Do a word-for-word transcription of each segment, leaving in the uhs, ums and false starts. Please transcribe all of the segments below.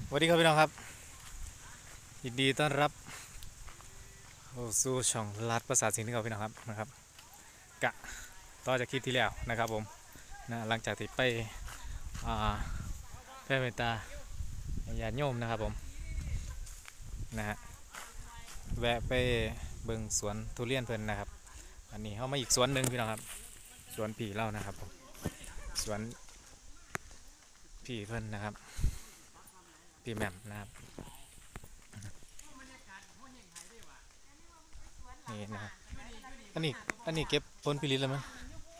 สวัสดีครับพี่น้องครับยินดีต้อนรับเข้าสู่ช่องลัดภาษาสิงห์ครับพี่น้องครับนะครับกะต่อจากคลิปที่แล้วนะครับผมนะหลังจากที่ไปอ่าแผ่เมตตาญาติโยมนะครับผมนะฮะแวะไปเบิ่งสวนทุเรียนเพิ่นนะครับอันนี้เข้ามาอีกสวนหนึ่งพี่น้องครับสวนผีเล่านะครับผมสวนผีเพิ่นนะครับพี่แหม่มนะครับนี่นะครับอันนี้อันนี้เก็บผลผลิตแล้วมั้ย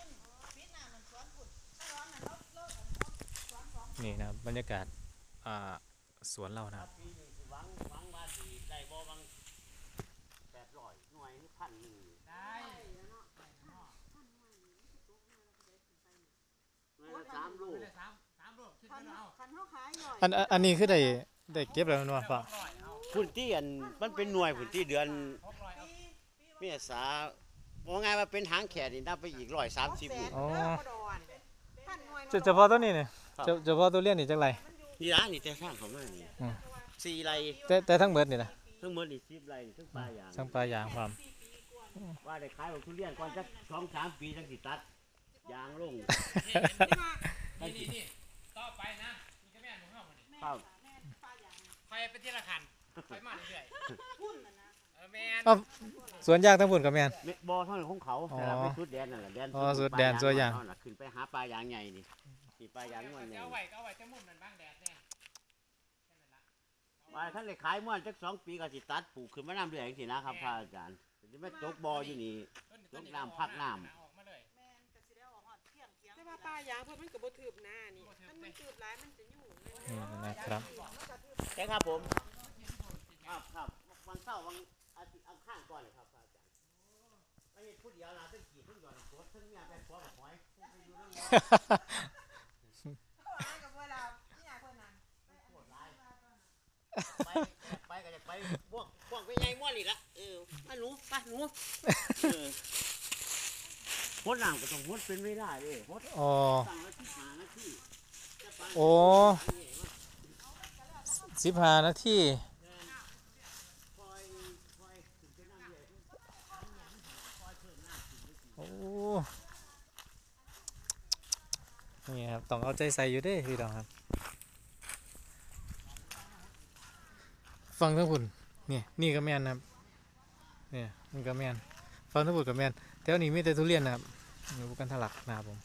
นี่นะครับบรรยากาศอ่าสวนเรานะครับอันอันนี้คือได้ได้เก็บแล้วมั้ยป่ะพื้นที่อันมันเป็นหน่วยพื้นที่เดือนเมษาบอกไงว่าเป็นหางแขนนี่นับไปอีกร้อยสามสิบลูกอ๋อเฉพาะตัวนี้เนี่ยเฉพาะตัวเลี้ยนนี่จังไรนี่ร้านนี่แต่สร้างเขามานี่สี่ไรแต่แต่ทั้งเบิดนี่นะทั้งหมดนี่สิบไรทั้งปลายางทั้งปลายางความว่าได้ขายของทุเรียนก่อนสักสองสามปีจังสิตัดยางลงนี่นี่ต่อไปนะมีกระแม่หนูเข้ามาดิครับไปไปที่ละคันไปมาเรื่อยๆแม่นสวนยางทั้งบุญกับแมนบ่อเท่านั้นของเขาแต่เราไปสุดแดนนั่นแหละแดนอ๋อสุดแดนตัวอย่างขึ้นไปหาปลายางใหญ่นี่นี่ปลายางม้วนใหญ่เอาไว้เอาไว้แต่มุมนั้นบางแดดแน่ว่าท่านเลยขายม้วนจักสองปีก็สิตัดปลูกขึ้นมาน้ำเรื่อยอย่างสินะครับพระอาจารย์จะไม่ตกบ่ออยู่นี่ตกน้ำพักน้ำแต่ว่าปลายางเพราะมันก็บ่ถืบหน้านี่มันมันถืบหลายมันจะยุ่งนี่นะครับใช่ครับผมครับครับวันเสาร์วันอาทิตย์อังคารก่อนเลยครับอาจารย์ไอ้พูดเดียวเราต้องขี่ทุกอย่างโคตรทั้งเนี่ยเป็นหัวกับหอยไปไปก็จะไปพวกพวกไปไงม้วนอีกละเออมาหนูไปหนูพดหนังก็ต้องพดเป็นไม่ได้เลยพดอ๋อสั่งละที่หานาทีโอ้สิบห้านาทีโอ้นี่ครับต้องเอาใจใส่อยู่ด้วยพี่น้องครับฟังทั้งคุณนี่นี่ก็แม่นนะครับเนี่ยนี่ก็แม่นฟังทั้งคุณก็แม่นแถวนี้มีแต่ทุเรียนนะครับอยู่กันทะลักนะครับผม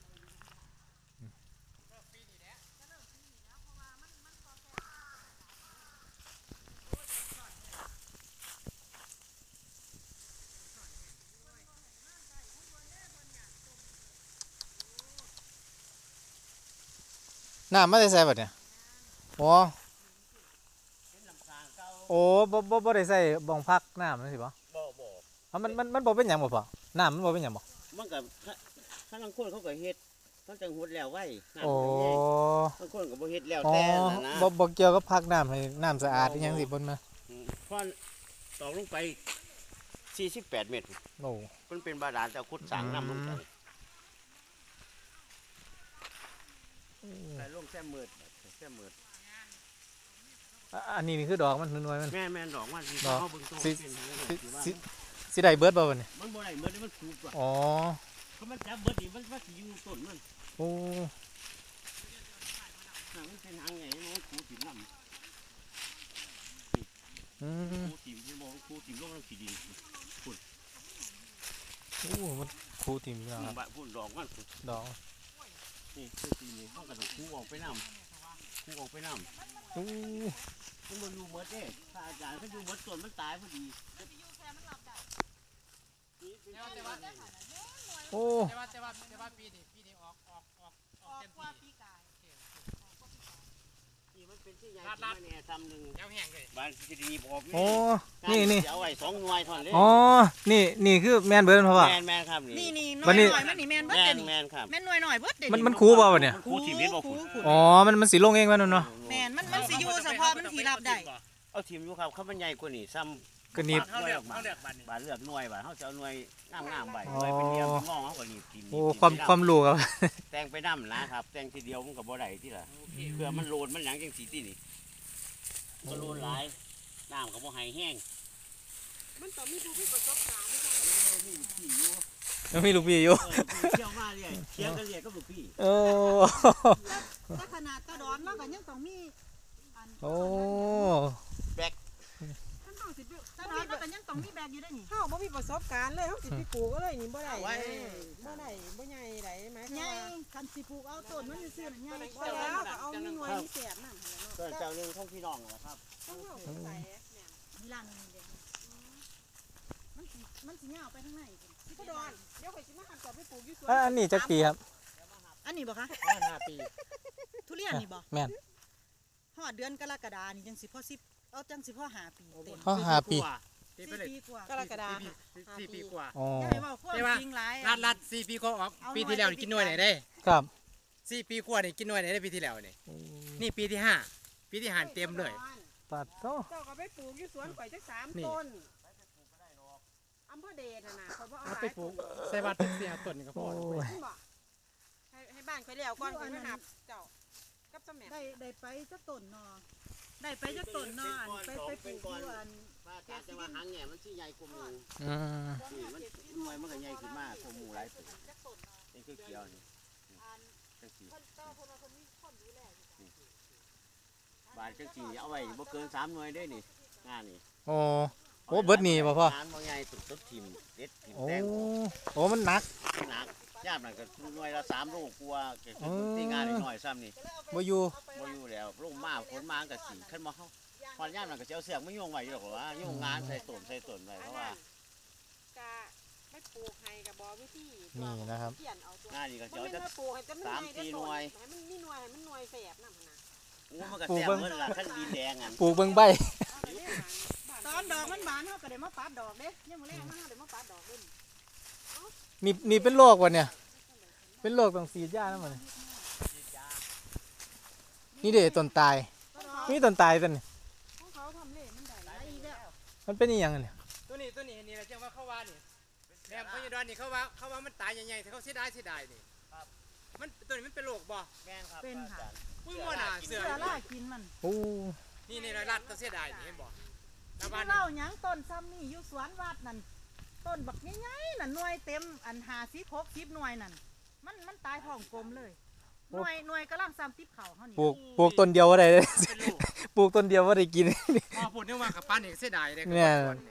น้ำไม่ได้ใส่แบบเนี่ยโอ้โอ้บ่บ่บ่ได้ใส่บ่องพักน้ำนั่นสิบ่บ่บ่มันมันมันบ่เป็นหยังบ่พ่อน้ำมันบ่เป็นหยังบ่มันกับถ้าบางคนเขาก็เฮ็ดเขาจังหดแล้วไว้โอ้บางคนก็บ่เฮ็ดแล้วแต่นะบ่บ่เกี่ยวกับพักน้ำให้น้ำสะอาดอีหยังสิเพิ่นมาพอตอกลงไปสี่สิบแปดเมตรโอ้มันเป็นบาดาลแต่ขุดสร้างน้ำลงไปใส่ลงแค่มืดแค่มืดอันนี้นี่คือดอกมันน้อยมันแม่แม่ดอกมันดอกสิสิสิได้เบิดบ่บัดนี้มันบ่ได้เบิดมันถูกกว่าอ๋อเพราะมันจับเบิดนี่มันมันสิอยู่ต้นมันโอ้มันเป็นหางใหญ่มันคูถิ่มน้ำอืมคูถิ่มที่มองคูถิ่มลงน้ำสีดินพุ่นโอ้มันคูถิ่มนะครับพุ่นดอกมันดอกนี่คือสีนี้ต้องกระโดดคูออกไปน้ำคูออกไปน้ำโอ้มันมันอยู่เบิดเด้ถ้าอาจารย์ก็อยู่เบิดส่วนมันตายพอดีโอ้แต่ว่าแต่ว่าแต่ว่าปีนี้ปีนี้ออกออกออกออกเต็มที่นี่มันเป็นที่ใหญ่ที่แน่ซ้ำหนึ่งยาวแห้งเลยบ้านที่ดีบอกโอ้นี่นี่เอาไว้สองหน่วยท่อนเลยอ๋อนี่นี่คือแมนเบิร์ดเพราะว่าแมนแมนครับนี่นี่หน่อยหน่อยมันนี่แมนเบิร์ดแมนครับแมนหน่อยหน่อยเบิร์ดมันมันคูบ่าวะเนี่ยคูทีมนี้บอกคูอ๋อมันมันสีลงเองมันเนาะแมนมันมันสีอยู่เฉพาะมันสีรับได้เอาทีมอยู่ครับเขามันใหญ่กว่านี่ซ้ำก็นีบเขาเลือกเขาเลือกบัตรบาทเลือกหน่วยบาทเขาจะเอาหน่วยงามงามใบหน่วยเป็นเดียวมองเขาก็นีบทีมโอ้ความความรู้ครับแต่งไปน้ำนะครับแต่งทีเดียวมันกับบ่ได้ที่ละเพื่อมันโลนมันหยังจังสีที่นี่ก็รุนหลายน้ำก็บ่ให้แห้งมันต้องมีผู้มีประสบการณ์ด้วยกันเออมีพี่อยู่แล้วมีลูกพี่อยู่เออพี่เที่ยวมาเรื่อยเที่ยวกันเรื่อยก็ลูกพี่โอ้ถ้าขนาดกระดอนเราก็ยังต้องมีอันโอ้ขั้นตอนสิบกระดอนเราก็ยังต้องมีแบกอยู่ได้นี่เฮาบ่มีประสบการณ์เลยเฮาสิไปปลูกก็เลยนี่บ่ได้เอาไว้บ่ได้บ่ใหญ่ได้ไหมใหญ่คันสิปลูกเอาต้นมันซื่อๆน่ะใหญ่บ่แล้วก็เอามีหน่วยมีแสบนั่นแหละเนาะก็เจ้าหนึ่งของพี่น้องนั่นแหละครับต้องเฮาสงสัยแม่นมีลานนึงเด้มันสิมันสิยาวไปทางไหนพุ่นสิบ่ดอนเดี๋ยวข่อยสิมาหันต่อไปปลูกอยู่สวนอ่ะอันนี้จักปีครับอันนี้บ่คะห้าปีทุเรียนนี่บ่แม่นฮอดเดือนกรกฎานี่จังสิพอสิบเอาจังสิพอห้าปีเต็มเขาห้าปีสี่สี่ปีเลยปีกว่ากรกฎาคมสี่ปีกว่าอ๋ออย่าให้เว้าความจริงหลายรัดรัดสี่ปีก็ออกปีที่แล้วนี่กินหน่วยไหนได้ครับสี่ปีกว่านี่กินหน่วยไหนได้ปีที่แล้วนี่นี่ปีที่ห้าปีที่ห้าเต็มเลยปัดโตเจ้าก็ไปปลูกอยู่สวนข่อยจักสามนี่ต้นอำเภอเดชน่ะนะข่อยบ่เอาเอาหลายไปปลูกใส่บัตรเสียต้นนี่ก็พโอ้อยขึ้นบ่ให้ให้บ้านข่อยแล้วก่อนข่อยมาหับเจ้ากับสมัยได้ได้ไปจักต้นนอได้ไปจักต้นนออันไปไปปลูกอยู่อันพระอาจารย์จะว่าหางแง่มันสิใหญ่กว่าหมู่อืมนี่มันหน่วยมันก็ใหญ่ขึ้นมากกว่าหมู่หลายปีนี่คือเขียวนี่จังสีบาทจังสีเอาไว้บ่เกินสามหน่วยได้นี่งานนี่โอ้โอ้เบิดนี่บ่พ่องานบ่ใหญ่ตุกตุกทิ่มเด็ดทิ่มโอ้แดงโอ้มันหนักหนักยามนั่นก็หน่วยละสามโลกว่าเก็บอืมที่งานนิดหน่อยซ้ำนี่บ่อยู่บ่อยู่แล้วลงมาฝนมาก็สิขึ้นมาเฮาพอยามนั่นก็สิเอาเสือกมาโยงไว้อยู่หรอกว่าโยงงานใส่ต้นใส่ต้นไว้เพราะว่ากะไม่ปลูกให้กับบ่วิธีนี่นะครับเขียนเอาตัวงานนี่ก็บ่จะเอาแม่จะนว่าปลูกให้แต่มันสามใหญ่สี่ได้หน่วยให้มันมีหน่วยให้มันหน่วยแสบนำหั่นน่ะโอ้มันก็แซ่บเหมือนล่ะคันดินแดงอันปลูกเบิ่งใบเอาไปเลี้ยงหลานบ้านตอนดอกมันบานเฮาก็ได้มาปัดดอกเด้ยังมื้อแรกมาเฮาได้มาปัดดอกเด้มีมีเป็นโรควะเนี่ย เป็นโรคต้องฉีดยานะมันนี่เด้ต้นตายมีต้นตายต้นนี่ของเขาทำเล่มันได้หลายอีกแล้วมันเป็นอีหยังอะเนี่ยตัวนี้ตัวนี้นี่แหละจังว่าเขาว่านี่แบบพญาดอนนี่เขาว่าเขาว่ามันตายใหญ่ๆแต่เขาเสียดายเสียดายนี่มันตัวนี้มันเป็นโรคบ่แม่นครับเป็นค่ะอุ้ยมั่วน่ะเสืเสืออล่ากินมันโอ้นี่นี่รัดก็เสียดายนี่เห็นบ่ชาวบ้านนี่เล่าหยังต้นซ้ำนี่อยู่สวนวัดนั่นต้นบักใหญ่ๆนั่นหน่วยเต็มอันห้าสิบ หกสิบหน่วยนั่นมันมันตายท้องกลมเลยหน่วยหน่วยกำลังซ้ำติบเข่าเฮานี่ปลูกปลูกต้นเดียวว่าได้เลยเป็นลูกปลูกต้นเดียวว่าได้กินพอพูดเรื่องว่ากับป้านนี่เสียดายเลยเนี่ย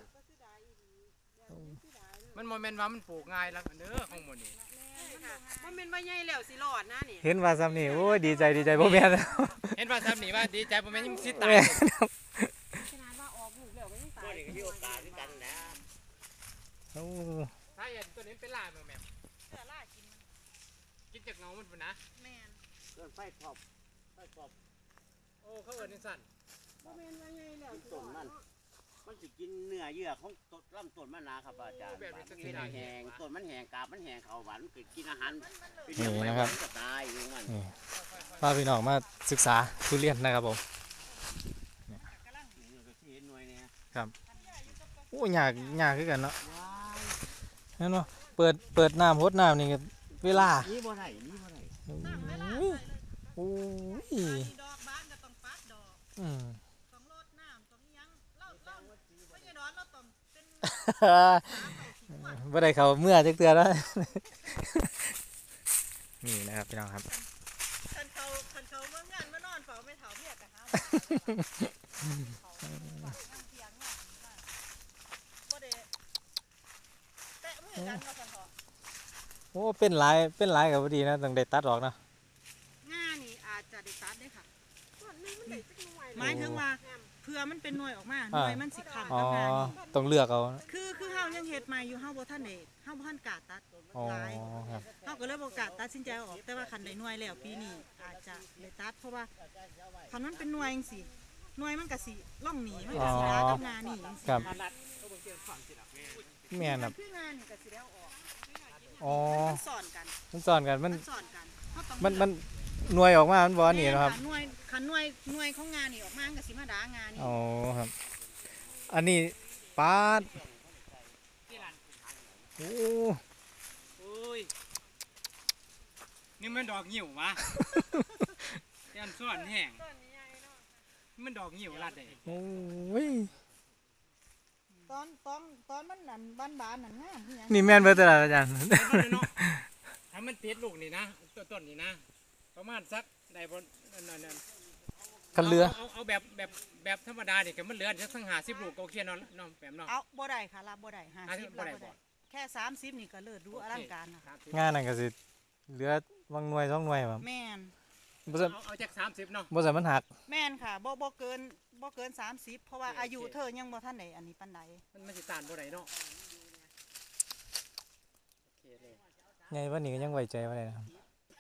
มันโมเมนต์ว่ามันปลูกง่ายแล้วเด้อของหมดนี่ค่ะบ่แม่นว่าใหญ่แล้วสิรอดนะนี่เห็นว่าซ้ำนี่โอ้ยดีใจดีใจพ่อแม่นเห็นว่าซ้ำนี่ว่าดีใจผมแม่นยังสิตายแม่ขนาดว่าออกลูกแล้วก็ยังตาตัวย นี้ก็มีโอกาสด้วยกันนะโอ้ถ้าเห็นตัวนี้เป็นลายมั้งแม่เสือล่ากินมันกินจากน้องมันปุ่นนะแม่นเพื่อนไฟขอบไฟขอบโอ้เขาเอิญนี่สั่นบ่แม่นว่าใหญ่แล้วสิรต้อน ดมันเนาะมันสิกินเนื้อเยื่อของต้นลำต้นมันนะครับอาจารย์มันเป็นแห้งต้นมันแห้งกาบมันแห้งเขาหวานมันเกิดกินอาหารไปเลี้ยงไว้มันก็ตายอยู่มันนี่พาพี่น้องมาศึกษาทุเรียนนะครับผมนี่ก็ที่เห็นหน่วยเนี่ยโอ้ยากยากคือกันเนาะว้ายนั่นเนาะเปิดเปิดน้ำพดน้ำนี่ก็เวลานี่บ่ได้นี่บ่ได้โอ้ยดอกบานก็ต้องปัดดอกอืมต้องรดน้ำต้องอิหยังเล่าเล่าไม่ใช่ดอนเราต้องเป็นบ่ได้เขาเมื่อจักเตือแล้ว นี่นะครับพี่น้องครับคันเขาคันเขาเมื่องานมานอนเฝ้าไม่เถาเมียกันหาบ่ได้แตะมือกันว่าซั่นเถาะโอ้เป็นหลายเป็นหลายกับพอดีนะต้องได้ตัดออกนะงานี่อาจจะได้ตัดได้ค่ะส่วนหนึงมันได้จักหน่วยหมายถึงว่าเพื่อมันเป็นหน่วยออกมาหน่วยมันสิขังอ๋อกับงานนี่ต้องเลือกเอาคือคือเฮายังเฮ็ดใหม่อยู่เฮาบ่ทันได้เฮาบ่ทันกล้าตัดอ๋อหลายครับเฮาก็เลยบ่กล้าตัดสินใจเอาออกแต่ว่าคันได้หน่วยแล้วปีนี้อาจจะได้ตัดเพราะว่าคันมันเป็นหน่วยจังซี่หน่วยมันก็สิล่องหนีมันก็สิลากับงานนี่จังซี่ครับรัดเขาบอกเกี่ยวกับความสิล่ะแม่แม่นครับคืองานนี่ก็สิได้เอาออกอ๋อมันสอนกันมันสอนกันมันมันสอนกันเฮาต้องมันมันหน่วยออกมามันบ่หนีเนาะครับแม่หน่วยคันหน่วยหน่วยของงานนี่ออกมามันก็สิมาด่างานนี่อ๋อครับ อันนี้ปาดที่ร้านโอ้โอ้ยนี่มันดอกหิว วะยันส่วนแห้งต้นใหญ่เนาะมันดอกงิ้วรัดได้โอ้ยตอนตอนตอนมันนั่นบานบานๆนั่นงามคือหยังนี่แม่นเบิดตลาดอาจารย์เนาะถ้ามันติดลูกนี่นะต้นนี่นะประมาณสักได้บนนั่นๆคันเรือเอาเอาแบบแบบแบบธรรมดาเนี่ยก็มันเหลือสักทั้งหาสิบลูกก็โอเคเนาะเนาะแบบเนาะเอาบ่ได้ค่ะรับบ่ได้ห้าห้าสิสิบบ บ่รับได้บ่บ่ได้แค่สามสิบนี่ก็เลิศดูอลังการนะคคะบงานนั่นก็สิเหลือวางหน่วยสองหน่วยครับแม่นบ่ซั่นเอาเอาจากสามสิบเนาะบ่ซั่นมันหักแม่นค่ะบ่บ่เกินบ่เกินสามสิบเพราะว่าอายุเธอยังบ่ทันได้อันนี้ปานใดมันมันสิต้านบ่ได้เนาะโอเคเลยไงวันนี้ก็ยังไว้ใจบ่ได้นะครับ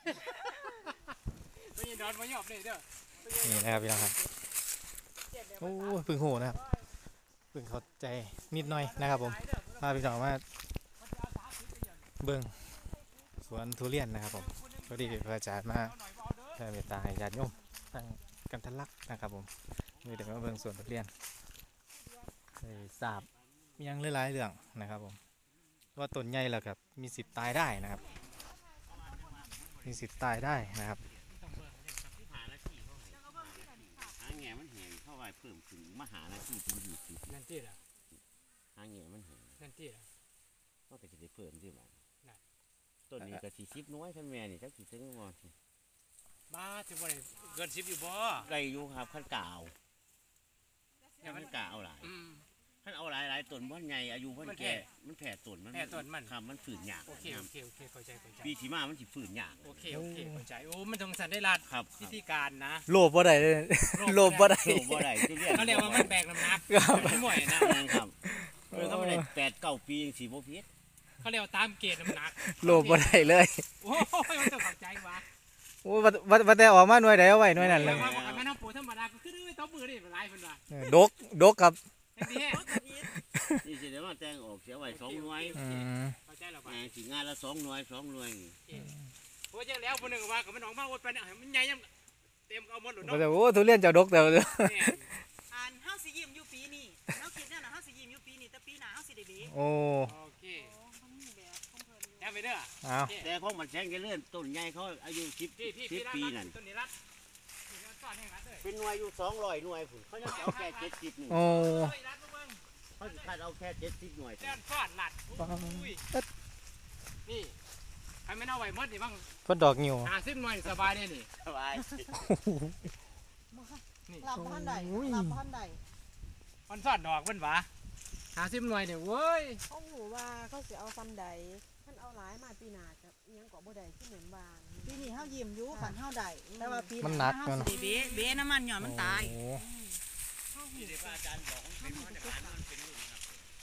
ไม่ยินดอนไม่ยอมเลยเด้อนี่นะครับพี่น้องครับโอ้ยเพึ่งโหนะครับเพึ่งเข้าใจนิดหน่อยนะครับผมพาพี่น้องมาเบิ่งสวนทุเรียนนะครับผมพอดีพระอาจารย์มาแผ่เมตตาให้ญาติโยมทางกันทะลักนะครับผมเลยเดี๋ยวมาเบิ่งสวนทุเรียนได้ทราบมีหยังหลายๆเรื่องนะครับผมว่าต้นใหญ่แล้วครับมีสิทธิ์ตายได้นะครับมีสิทธิ์ตายได้นะครับหาหน้าที่เขาให้หาแง่มันแหงเข้าไปเพิ่มขึ้นมาหาหน้าที่เป็นยี่สิบนั่นที่ละหาแง่มันแหงนั่นที่ละก็จะได้เพิ่มที่บ้านนั่นต้นนี้ก็สี่สิบน้อยท่านแม่นี่จักสิถึงบ่บ้าจะบ่ได้เกินสิบอยู่บ่ได้อยู่ครับขั้นกล่าวอย่ามัขั้นนกล่าวเอาหลายอืมขั้นเอาหลายหลายต้นมันใหญ่อายุมันมันแผ่แก่มันแผ่ต้นมันแผ่ต้นมันครับมันฝืนยากโอเคโอเคโอเคเข้าใจเข้าใจปีที่มามันสิฝืนยากโอเคโอเคเข้าใจโอ้มันต้องสันได้รัดครับวิธีการนะโลภบ่ได้เลยโลภบ่ได้โลบ่ได้ทุเรียนเขาเรียกว่ามันแบกน้ำหนักครับมันหม่วยนะครับเออเขาไม่ได้แปดเก้าปียังสี่บ่พิษเขาเรียกว่าตามเกณฑ์น้ำหนักโลภบ่ได้เลยโอ้ยมันต้องเข้าใจวะโอ้ว่าว่าว่าแต่ออกมาหน่วยใดเอาไว้หน่วยนั้นเลยว่าแม่น้ำปูธรรมดาก็คือด้วยต้องมือนี่เป็นไรเพิ่นว่าเออดกดกครับเห็นดีนี่สิเดี๋ยวมาแต่งออกเสียไว้สองหน่วยอืมเข้าใจแล้วแหป่ะมสิงานละสองหน่วยสองหน่วยนี่โอ้ยยังแล้วคนหนึ่งว่ากับมันออกมาอดไปเนี่ยมันใหญ่ยังเต็มเอาหมดหลุดบ่เนาะแต่โอ้ทุเรียนเจ้าดกแต่ว่าอ่านเฮาสิยิ้มอยู่ปีนี้เฮาคิดแน่น่ะเฮาสิยิ้มอยู่ปีนี้แต่ปีหน้าเฮาสิได้เบ้โอ้โอเคโอ้มันมีแบบของเพิ่นอยู่แอบไปเด้อเอาแต่ของมันแซงจะเลื่อนต้นใหญ่เขาอายุสิบพี่พี่สิพี่บรัดปีนั่นต้นนี้รัดนี่รัดก้อนแห่งรัดเลยเป็นหน่วยอยู่สองร้อยหน่วยผุนเขาจะเอาแค่เจ็ดสิบหน่วยโอ้เฮ้ยรัดมาเบิ่งเขาจะคัดเอาแค่เจ็ดสิบหน่วยเต้นก้อนรัดอุ้ยนี่ใครไม่เอาไว้หมดนี่บ้างเพิ่นดอกงิ้วหาสิบหน่วยสบายเลยนี่สบายนี่รับบ่ทันได้รับบ่ทันได้มันสอดดอกมันหวะหาสิบหน่วยเนี่ยเว้ยเขาหูว่าเขาสิเอาซ้ำใดท่านเอาหลายมาปีหน้ากับอิหยังก็บ่ได้ที่เหมือนวางปีนี้เฮายิ้มอยู่คันเฮาได้แต่ว่าปีมันหหนัน้าก เฮามันสิได้เบ้เบ้น้ำมันหย่อนมันตายโอ้นี่เดี๋ยวอาจารย์บอกมันเป็นมาตรฐานมันเป็นรุ่นครับ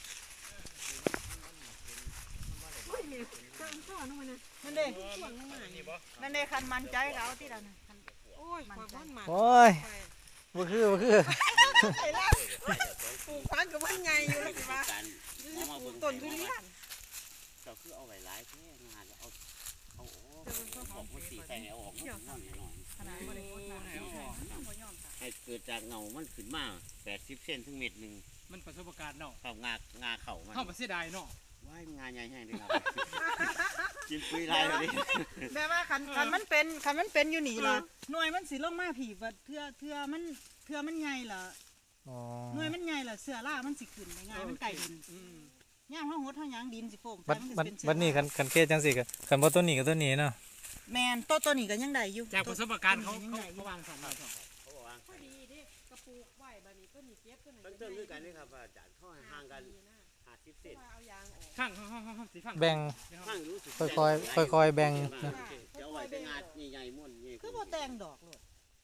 นั่นเด้นี่บ่นั่นเด้คันมันใจก็เอาที่ละนั่นคันโอ้ยขวาบ้านหมาโอ้ยบ่คือบ่คือใส่แล้วปลูกฟังกับมันไงอยู่แล้วสิว่าการเอามาปลูเบิ่กงต้นทุเรียนเราคือเอาไว้หลายแค่งานเอาเอาออกมันสีใส่เอาออกมันน้อยหน่อยขนาดบ่ได้โคตรหนักบ่ยอมค่ะให้เกิดจากเงามันขึ้นมาแปดสิบเซนถึงเมตรหนึ่งมันประสบการณ์เนาะเข้างางาเข่ามันเข้ามาเสียดายเนาะว่ายงานใหญ่ให้เลยครับ กินปุ๋ยไรเลยแบบว่าคันคันมันเป็นคันมันเป็นอยู่นี่ล่ะหน่วยมันสิลงมาผีบัดเทื่อเทื่อมันเทื่อมันใหญ่ล่ะอ๋อหน่วยมันใหญ่ล่ะเสื้อล่ามันสิขึ้นได้ง่ายมันไก่ดินอืมย่ามเฮาหดเฮาหยางดินสิโป่งบัดใส่บัดมัสิเป็เสื้อบัดนี้คันคันเกจังซี่ก็คันบ่ต้นนี้ก็ต้นนี้เนาะแม่นโตตัวนี้ก็ยังได้อยู่จากประสบการณ์เขาเขาเขาวางสันเราเขาบอกว่าพอดีเด้กระปุกไว้บัดนี้ต้นนี้เก็บต้นไหนต้นต้นด้วยกันนี่ครับอาจารย์เขาให้ห่างกันห้าสิบเซนว่าเอายางออกข้างข้างข้างข้างสีข้างแบ่งห่างรู้สึกค่อยๆค่อยๆแบ่งนะจะเอาไว้เป็นงานใหญ่ๆม้วนใหญ่คือบ่แต่งดอกโลด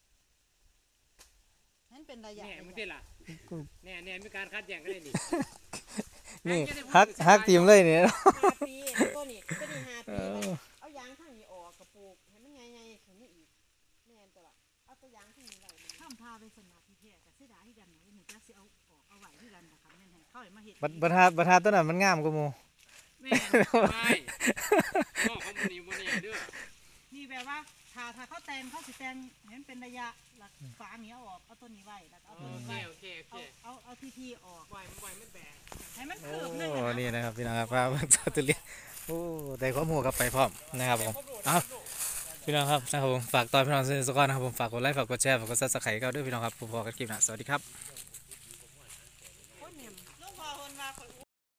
นั่นเป็นระยะแน่มึงได้ล่ะแน่แน่มีการคัดแย่งกันเลยนี่นี่ฮักฮักทีมเลยนี่เนาะห้าปีต้นนี้ต้นนี้ห้าปีบัดนี้เอายางข้างนี้ออกกระปุกให้มันใหญ่ๆขึ้นมาอีกแม่นตัวละเอาตัวยางข้างนี้ไว้บัดนี้ข้ามพาไปสนาพิเทศก็เสียดายคือกันนะว่าหมูจักสิเอาออกเอาไว้คือกันนะคะแม่นให้เขาให้มาเฮ็ดบัดบัดหาบัดหาต้นนั้นมันงามกว่าหมู่แม่ไม่นอกของมันนี่มันนี่เด้อนี่แบบว่าถ้าถ้าเขาแต่งเขาสิแต่งเห็นเป็นระยะหลักฝาเหนียวออกเอาตัวนี้ไว้แล้วก็เอาโอตัวนี้เคไว้โอเคโอเคเอาเอาเอาทีทีออกปล่อยมันปล่อยมันแบกให้มันโอ้เคิบนึงอะนี่นะนะครับพี่น้องครับพาเบิ่งต้นทุเรียนโอ้ได้ข้อมูลกลับไปพร้อมนะครับผมเอาพี่น้องครับนะครับผมฝากตอนพี่น้องสกอนนะครับผมฝากกดไลค์ฝากกดแชร์ฝากกดซับสไครต์ก็ด้วยพี่น้องครับผมพอกันคลิปหน้าสวัสดีครับ